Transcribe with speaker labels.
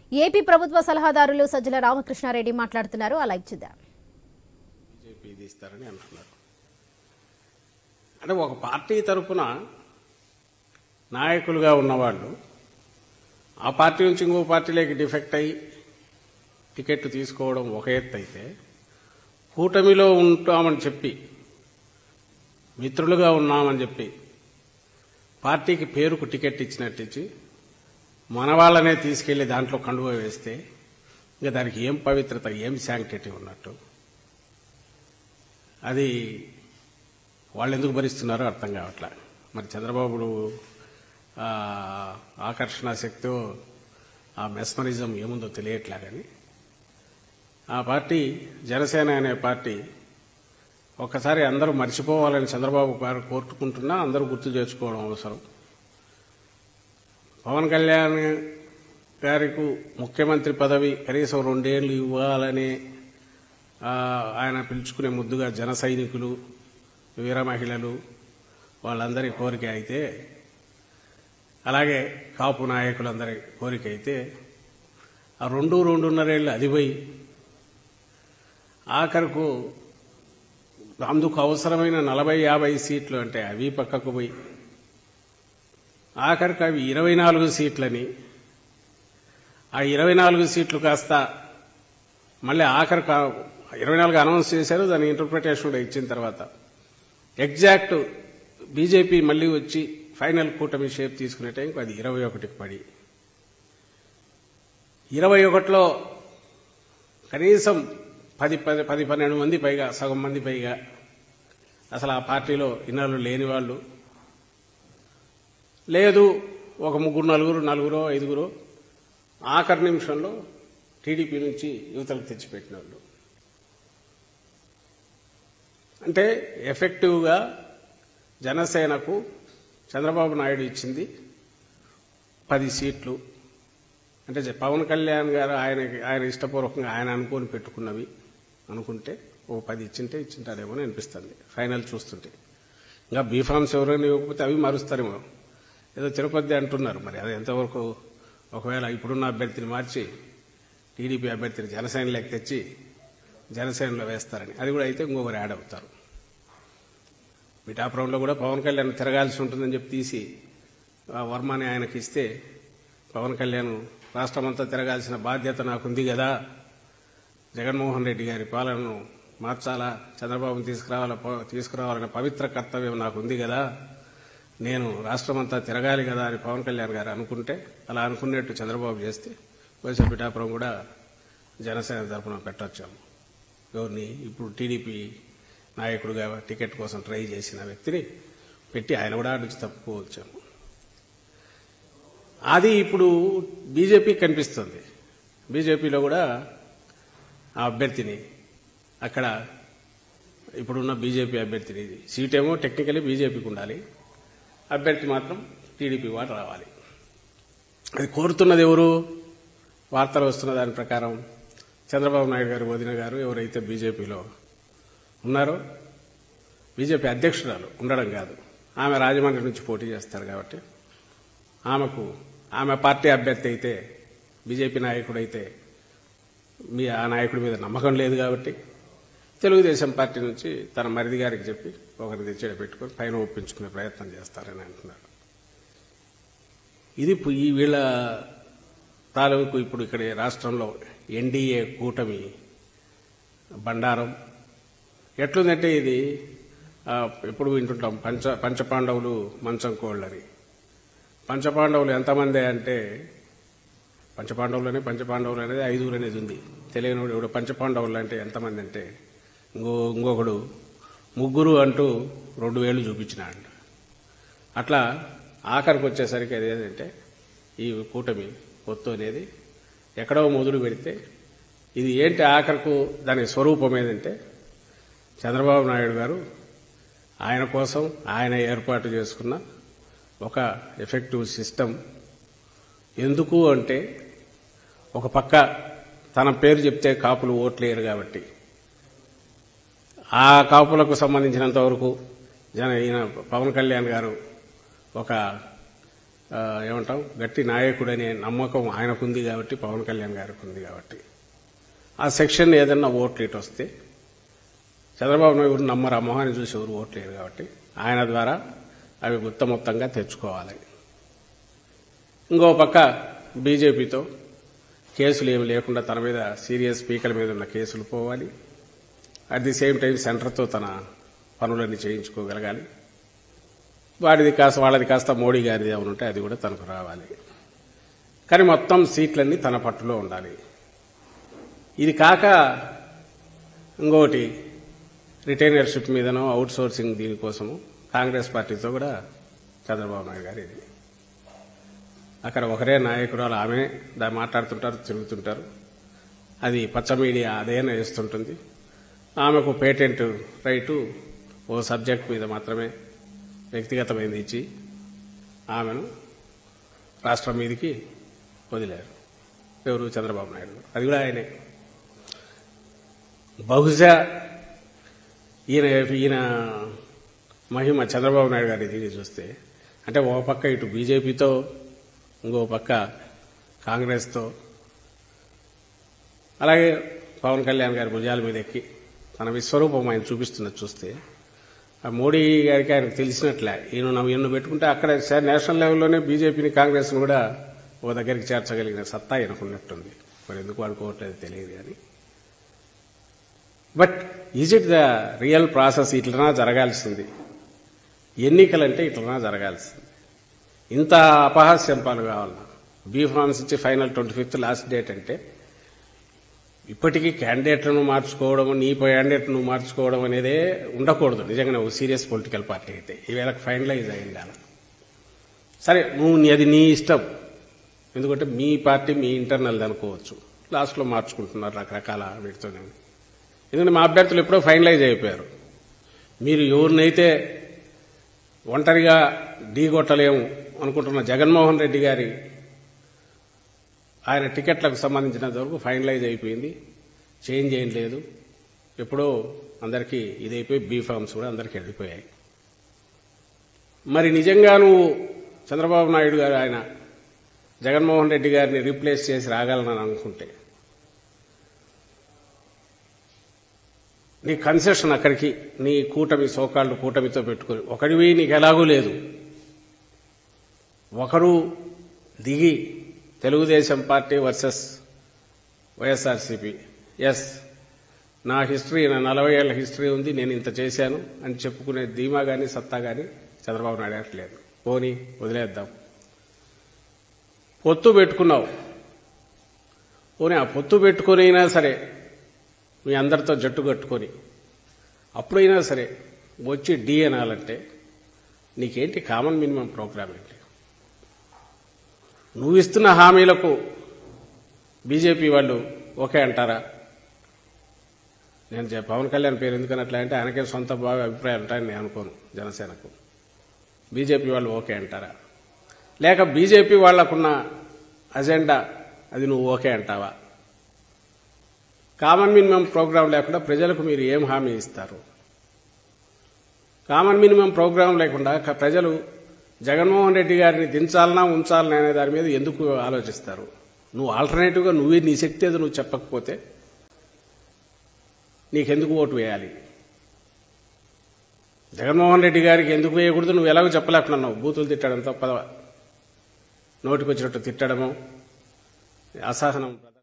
Speaker 1: AP ప్రభుత్వ సలహాదారులు సజ్జల రామకృష్ణారెడ్డి మాట్లాడుతున్నారు. ఆ లైవ్ చూద్దాం.
Speaker 2: బీజేపీ తీస్తారని అంటున్నారు. అంటే ఒక పార్టీ తరఫున నాయకులుగా ఉన్నవాళ్ళు ఆ పార్టీ నుంచి ఇంకో పార్టీలోకి డిఫెక్ట్ అయ్యి టికెట్ తీసుకోవడం ఒక ఎత్తు అయితే, కూటమిలో ఉంటామని చెప్పి మిత్రులుగా ఉన్నామని చెప్పి పార్టీకి పేరుకు టికెట్ ఇచ్చినట్టు ఇచ్చి మన వాళ్ళనే తీసుకెళ్లి దాంట్లో కండువా వేస్తే ఇంకా దానికి ఏం పవిత్రత, ఏం శాంక్టిటీ ఉన్నట్టు? అది వాళ్ళు ఎందుకు భరిస్తున్నారో అర్థం కావట్లే. మరి చంద్రబాబు ఆకర్షణ శక్తి, ఆ మెస్మరిజం ఏముందో తెలియట్లే. కానీ ఆ పార్టీ జనసేన అనే పార్టీ ఒక్కసారి అందరూ మర్చిపోవాలని చంద్రబాబు గారు కోరుకుంటున్నా అందరూ గుర్తు చేసుకోవడం అవసరం. పవన్ కళ్యాణ్ గారికి ముఖ్యమంత్రి పదవి కనీసం 2 ఏళ్లు ఇవ్వాలని ఆయన పిలుచుకునే ముద్దుగా జన సైనికులు, వీర మహిళలు వాళ్ళందరి కోరిక అయితే, అలాగే కాపు నాయకులందరి కోరిక అయితే, ఆ 2-2.5 ఏళ్ళు అది పోయి ఆఖరుకు అందుకు అవసరమైన 40-50 సీట్లు అంటే అవి పక్కకు పోయి ఆఖరికి అవి 24 సీట్లని, ఆ 24 సీట్లు కాస్త మళ్ళీ ఆఖరికి 24 అనౌన్స్ చేశారు. దాని ఇంటర్ప్రిటేషన్ కూడా ఇచ్చిన తర్వాత ఎగ్జాక్ట్ బీజేపీ మళ్లీ వచ్చి ఫైనల్ కూటమి షేప్ తీసుకునే టైంకి అది 21కి పడి, 21లో కనీసం 10-12 మంది పైగా, సగం మంది పైగా అసలు ఆ పార్టీలో ఇన్నాళ్ళు లేని వాళ్ళు లేదు. ఒక 3-4, 5 ఆఖరి నిమిషంలో టీడీపీ నుంచి యువతలకు తెచ్చిపెట్టిన వాళ్ళు. అంటే ఎఫెక్టివ్గా జనసేనకు చంద్రబాబు నాయుడు ఇచ్చింది 10 సీట్లు. అంటే పవన్ కళ్యాణ్ గారు ఆయన ఇష్టపూర్వకంగా ఆయన అనుకొని పెట్టుకున్నవి అనుకుంటే ఓ 10 ఇచ్చింటారేమో అని అనిపిస్తుంది ఫైనల్ చూస్తుంటే. ఇంకా బీఫామ్స్ ఎవరైనా ఇవ్వకపోతే అవి మారుస్తారేమో. ఏదో తిరుపతి అంటున్నారు, మరి అది ఎంతవరకు? ఒకవేళ ఇప్పుడున్న అభ్యర్థిని మార్చి టీడీపీ అభ్యర్థిని జనసేనలోకి తెచ్చి జనసేనలో వేస్తారని, అది కూడా అయితే ఇంకొకరు యాడ్ అవుతారు. పిఠాపురంలో కూడా పవన్ కళ్యాణ్ తిరగాల్సి ఉంటుందని చెప్పి తీసి వర్మని ఆయనకి ఇస్తే, పవన్ కళ్యాణ్ రాష్ట్రమంతా తిరగాల్సిన బాధ్యత నాకుంది కదా, జగన్మోహన్ రెడ్డి గారి పాలనను మార్చాలా, చంద్రబాబును తీసుకురావాలనే పవిత్ర కర్తవ్యం నాకుంది కదా, నేను రాష్ట్రమంతా తిరగాలి కదా అని పవన్ కళ్యాణ్ గారు అనుకుంటే, అలా అనుకునేట్టు చంద్రబాబు చేస్తే వైఎస్ పిఠాపురం కూడా జనసేన తరఫున పెట్టొచ్చాము. ఎవరిని? ఇప్పుడు టీడీపీ నాయకుడిగా టికెట్ కోసం ట్రై చేసిన వ్యక్తిని పెట్టి ఆయన కూడా నుంచి తప్పుకోవచ్చాము. అది ఇప్పుడు బీజేపీ కనిపిస్తుంది. బీజేపీలో కూడా ఆ అభ్యర్థిని అక్కడ ఇప్పుడున్న బీజేపీ అభ్యర్థిని, సీటేమో టెక్నికలీ బీజేపీకి ఉండాలి, అభ్యర్థి మాత్రం టీడీపీ వారు రావాలి. అది కోరుతున్నది ఎవరు? వార్తలు వస్తున్న దాని ప్రకారం చంద్రబాబు నాయుడు గారు వదిన గారు ఎవరైతే బీజేపీలో ఉన్నారో, బీజేపీ అధ్యక్షురాలు ఉండడం కాదు, ఆమె రాజమండ్రి నుంచి పోటీ చేస్తారు కాబట్టి ఆమె పార్టీ అభ్యర్థి అయితే, బీజేపీ నాయకుడైతే ఆ నాయకుడి మీద నమ్మకం లేదు కాబట్టి తెలుగుదేశం పార్టీ నుంచి తన మరిది గారికి చెప్పి ఒకరిని తెచ్చేట పెట్టుకుని పైన ఒప్పించుకునే ప్రయత్నం చేస్తారని అంటున్నారు. ఇది ఈ వీళ్ళ తాలూకు ఇప్పుడు ఇక్కడ రాష్ట్రంలో ఎన్డీఏ కూటమి బండారం ఎట్లుందంటే, ఇది ఎప్పుడు వింటుంటాం పంచపాండవులు మంచం కోళ్ళని. పంచపాండవులు ఎంతమంది అంటే, పంచపాండవులు అనేది 5 అనేది ఉంది. తెలియనివాడు ఇప్పుడు పంచపాండవులు అంటే ఎంతమంది అంటే, ఇంకొకడు 3 అంటూ 2 వేళ్లు చూపించినాడు. అట్లా ఆఖరికి వచ్చేసరికి అది ఏదంటే, ఈ కూటమి పొత్తు అనేది ఎక్కడో మొదలు పెడితే ఇది ఏంటి ఆఖరకు దాని స్వరూపం ఏదంటే, చంద్రబాబు నాయుడు గారు ఆయన కోసం ఆయన ఏర్పాటు చేసుకున్న ఒక ఎఫెక్టివ్ సిస్టమ్. ఎందుకు అంటే, ఒక పక్క తన పేరు చెప్తే కాపులు ఓట్లేరు కాబట్టి ఆ కాపులకు సంబంధించినంత వరకు ఈయన పవన్ కళ్యాణ్ గారు ఒక ఏమంటాం గట్టి నాయకుడు అనే నమ్మకం ఆయనకుంది కాబట్టి, పవన్ కళ్యాణ్ గారికి ఉంది కాబట్టి, ఆ సెక్షన్ ఏదన్నా ఓట్లు ఇటు వస్తే చంద్రబాబు నాయుడు నమ్మరు, అమ్మహాన్ని చూసి ఎవరు ఓట్లు లేరు కాబట్టి ఆయన ద్వారా అవి మొత్తంగా తెచ్చుకోవాలి. ఇంకో పక్క బీజేపీతో కేసులు ఏమి లేకుండా తన మీద సీరియస్ స్పీకర్ మీద ఉన్న కేసులు పోవాలి. అట్ ది సేమ్ టైం సెంటర్తో తన పనులన్నీ చేయించుకోగలగాలి. వాళ్ళది కాస్త మోడీ గారిది ఏమైనా ఉంటే అది కూడా తనకు రావాలి. కానీ మొత్తం సీట్లన్నీ తన పట్టులో ఉండాలి. ఇది కాక ఇంకోటి రిటైనర్షిప్ మీదనో అవుట్ సోర్సింగ్ దీనికోసము కాంగ్రెస్ పార్టీతో కూడా చంద్రబాబు నాయుడు గారు ఇది అక్కడ ఒకరే నాయకురాలు, ఆమె దాన్ని మాట్లాడుతుంటారు, తిరుగుతుంటారు. అది పచ్చ మీడియా అదేనా వేస్తుంటుంది. ఆమెకు పేటెంట్ రైటు ఓ సబ్జెక్ట్ మీద మాత్రమే వ్యక్తిగతమైనది ఇచ్చి ఆమెను రాష్ట్రం మీదకి వదిలారు. ఎవరు? చంద్రబాబు నాయుడు. అది కూడా ఆయనే. బహుశా ఈయన మహిమ చంద్రబాబు నాయుడు గారి దీన్ని చూస్తే, అంటే ఓ పక్క ఇటు బీజేపీతో, ఇంకో పక్క కాంగ్రెస్తో, అలాగే పవన్ కళ్యాణ్ గారి భుజాల మీద ఎక్కి తన విశ్వరూపం ఆయన చూపిస్తున్నది చూస్తే, ఆ మోడీ గారికి ఆయనకు తెలిసినట్లే ఈయన పెట్టుకుంటే అక్కడ నేషనల్ లెవెల్లోనే బీజేపీని, కాంగ్రెస్ను కూడా ఓ దగ్గరికి చేర్చగలిగిన సత్తా ఆయనకున్నట్టుంది. మరి ఎందుకు వాడుకోవట్లేదు తెలియదు. కానీ but is it the real process? ఇట్లనా జరగాల్సింది. ఎన్నికలంటే ఇట్లనా జరగాల్సింది. ఇంత అపహాస్యం పాలు కావాలన్నా బీఫామ్స్ ఇచ్చి ఫైనల్ 25th లాస్ట్ డేట్ అంటే ఇప్పటికీ క్యాండిడేట్లను మార్చుకోవడం, నీ క్యాండిడేట్ నువ్వు మార్చుకోవడం అనేదే ఉండకూడదు. నిజంగానే ఓ సీరియస్ పొలిటికల్ పార్టీ అయితే ఈవేళకి ఫైనలైజ్ అయింది. అలా సరే, అది నీ ఇష్టం. ఎందుకంటే మీ పార్టీ మీ ఇంటర్నల్ అనుకోవచ్చు, లాస్ట్లో మార్చుకుంటున్నారు రకరకాల వీటితో. ఎందుకంటే మా అభ్యర్థులు ఎప్పుడో ఫైనలైజ్ అయిపోయారు. మీరు ఎవరినైతే ఒంటరిగా ఢీగొట్టలేము అనుకుంటున్న జగన్మోహన్ రెడ్డి గారి ఆయన టికెట్లకు సంబంధించినంత వరకు ఫైనలైజ్ అయిపోయింది, చేంజ్ ఏం లేదు. ఎప్పుడో అందరికీ ఇదైపోయి బీఫామ్స్ కూడా అందరికీ వెళ్ళిపోయాయి. మరి నిజంగా నువ్వు చంద్రబాబు నాయుడు గారు ఆయన జగన్మోహన్ రెడ్డి గారిని రీప్లేస్ చేసి రాగలనని అనుకుంటే నీ కన్సెషన్ అక్కడికి నీ కూటమి, సోకాళ్ళు కూటమితో పెట్టుకుని ఒకడివి నీకు ఎలాగూ లేదు. ఒకరు దిగి Telugu Desam party versus YSRCP, yes నా హిస్టరీ, నా 40 ఏళ్ల హిస్టరీ ఉంది, నేను ఇంత చేశాను అని చెప్పుకునే ధీమా కానీ సత్తా కానీ చంద్రబాబు నాయుడు లేదు. పోనీ వదిలేద్దాం. పొత్తు పెట్టుకున్నావు, పోనీ ఆ పొత్తు పెట్టుకునైనా సరే మీ అందరితో జట్టు కట్టుకొని అప్పుడైనా సరే వచ్చి డి అనాలంటే నీకేంటి కామన్ మినిమం ప్రోగ్రామ్ ఏంటి? నువ్వు ఇస్తున్న హామీలకు బీజేపీ వాళ్ళు ఓకే అంటారా? నేను పవన్ కళ్యాణ్ పేరు ఎందుకనట్లా అంటే ఆయనకే సొంత బాగా అభిప్రాయాలు ఉంటాయని నేను అనుకోను. జనసేనకు బీజేపీ వాళ్ళు ఓకే అంటారా? లేక బీజేపీ వాళ్లకున్న అజెండా అది నువ్వు ఓకే అంటావా? కామన్ మినిమం ప్రోగ్రాం లేకుండా ప్రజలకు మీరు ఏం హామీ ఇస్తారు? కామన్ మినిమం ప్రోగ్రాం లేకుండా ప్రజలు జగన్మోహన్ రెడ్డి గారిని దించాలనా ఉంచాలనా అనే దాని మీద ఎందుకు ఆలోచిస్తారు? నువ్వు ఆల్టర్నేటివ్గా నీ శక్తి ఏదో నువ్వు చెప్పకపోతే నీకెందుకు ఓటు వేయాలి? జగన్మోహన్ రెడ్డి గారికి ఎందుకు వేయకూడదు నువ్వు ఎలాగో చెప్పలేకున్నావు. బూతులు తిట్టడం తప్ప, నోటికొచ్చినట్టు తిట్టడము, అసహనం.